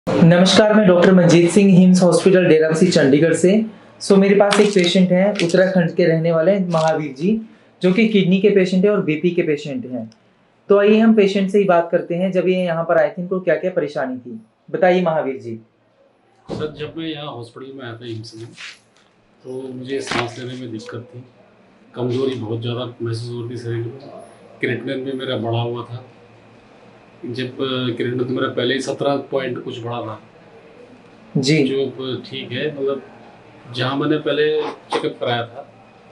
नमस्कार, मैं doctor Manjeet Singh, HIMS hospital Derabassi Chandigarh से। मेरे पास एक पेशेंट है, उत्तराखंड के रहने वाले महावीर जी, जो कि किडनी के पेशेंट है और बीपी के पेशेंट हैं। तो आइए हम पेशेंट से ही बात करते हैं। जब ये यहाँ पर आए थे, इनको क्या क्या परेशानी थी, बताइए महावीर जी। सर, जब मैं यहाँ हॉस्पिटल में आया था हिम्स में, तो मुझे सांस लेने में दिक्कत थी, कमज़ोरी बहुत ज़्यादा महसूस हो रही थी शरीर में। क्रिएटिनिन भी मेरा बढ़ा हुआ था। जब क्रिएटिनिन तो मेरा पहले ही 17 पॉइंट कुछ बढ़ा था जी, जो ठीक है। मतलब जहाँ मैंने पहले चेकअप कराया था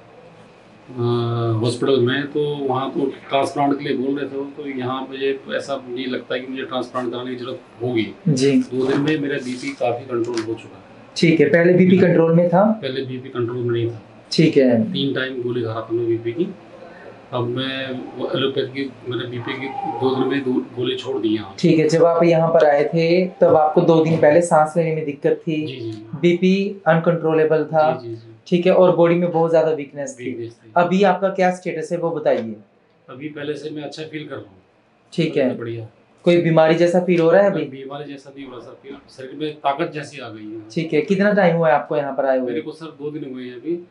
हॉस्पिटल में, तो वहाँ तो ट्रांसप्लांट के लिए बोल रहे थे, तो यहाँ मुझे ऐसा नहीं लगता है कि मुझे ट्रांसप्लांट कराने की जरूरत होगी। जी, 2 दिन में मेरा बीपी काफ़ी कंट्रोल हो चुका है। ठीक है। पहले बीपी कंट्रोल में था? पहले बीपी कंट्रोल में नहीं था। ठीक है। 3 टाइम गोली खा रहा था मैं बीपी की। अब मैं एलोपैथी की, मैंने बीपी की 2 दिन में 2 गोली छोड़ दी यहाँ। ठीक है। जब आप यहाँ पर आए थे, तब आपको 2 दिन पहले सांस लेने में दिक्कत थी, जी। बीपी अनकंट्रोलेबल था, जी। ठीक है, और बॉडी में बहुत ज्यादा वीकनेस थी। थी। अभी आपका क्या स्टेटस है, वो बताइए। अभी पहले से मैं अच्छा फील कर रहा हूँ। ठीक है। बढ़िया। कोई बीमारी जैसा फील हो रहा है अभी? बीमारी जैसा नहीं हो रहा सर, शरीर में ताकत जैसी आ गई है। ठीक है। कितना टाइम हुआ है आपको यहाँ पर आए हुए? मेरे को सर 2 दिन हुए हैं अभी,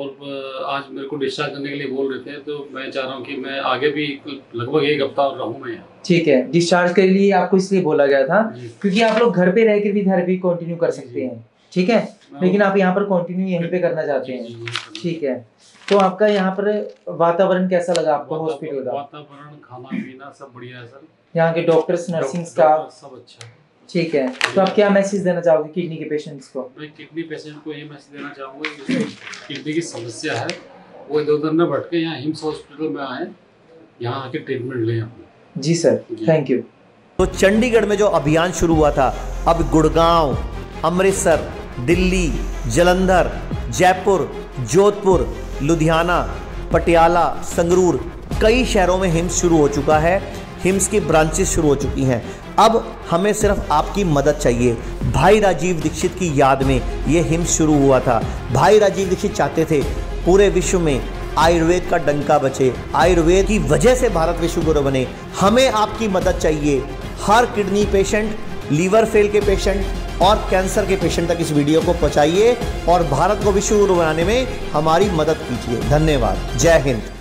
और आज मेरे को डिस्चार्ज करने के लिए बोल रहे थे, तो मैं चाह रहा हूँ कि मैं आगे भी लगभग 1 हफ्ता और रहूँ मैं यहाँ। ठीक है। डिस्चार्ज के लिए आपको इसलिए बोला गया था क्योंकि आप लोग घर पे रह के भी थेरेपी कंटिन्यू कर सकते हैं, ठीक है, लेकिन आप यहाँ पर कंटिन्यू यहीं पे करना चाहते हैं। ठीक है। तो आपका यहाँ पर वातावरण कैसा लगा आपको हॉस्पिटल का? वातावरण, खाना पीना सब बढ़िया है सर। यहाँ के डॉक्टर्स, नर्सिंग स्टाफ सब अच्छा है। ठीक है। तो आप क्या मैसेज देना चाहोगे किडनी के पेशेंट्स को? मैं किडनी पेशेंट को ये मैसेज देना चाहूँगा कि किडनी की समस्या है, वो इधर उधर न भटके, यहाँ हिम्स हॉस्पिटल में आए, यहाँ आके ट्रीटमेंट लें अपने। जी सर, थैंक यू। तो चंडीगढ़ में जो अभियान शुरू हुआ था, अब गुड़गांव, अमृतसर, दिल्ली, जालंधर, जयपुर, जोधपुर, लुधियाना, पटियाला, संगरूर, कई शहरों में हिम्स शुरू हो चुका है। हिम्स की ब्रांचेस शुरू हो चुकी हैं। अब हमें सिर्फ आपकी मदद चाहिए। भाई राजीव दीक्षित की याद में ये हिम्स शुरू हुआ था। भाई राजीव दीक्षित चाहते थे पूरे विश्व में आयुर्वेद का डंका बचे, आयुर्वेद की वजह से भारत विश्व गुरु बने। हमें आपकी मदद चाहिए। हर किडनी पेशेंट, लीवर फेल के पेशेंट और कैंसर के पेशेंट तक इस वीडियो को पहुंचाइए और भारत को विश्व गुरु बनाने में हमारी मदद कीजिए। धन्यवाद। जय हिंद।